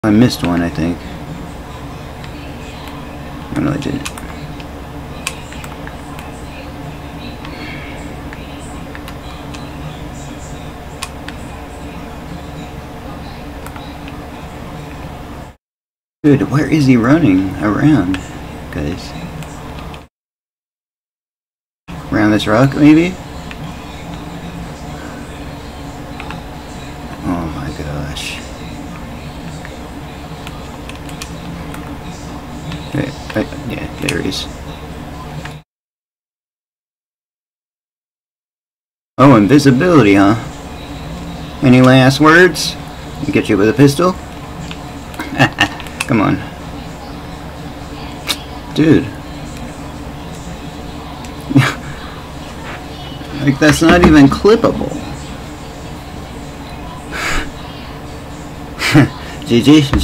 I missed one, I think. Oh, no, I didn't. Dude, where is he running around, guys? Around this rock, maybe? Oh my gosh. Yeah, there he is. Oh, invisibility, huh? Any last words? Get you with a pistol? Come on. Dude. Like, that's not even clippable. GG.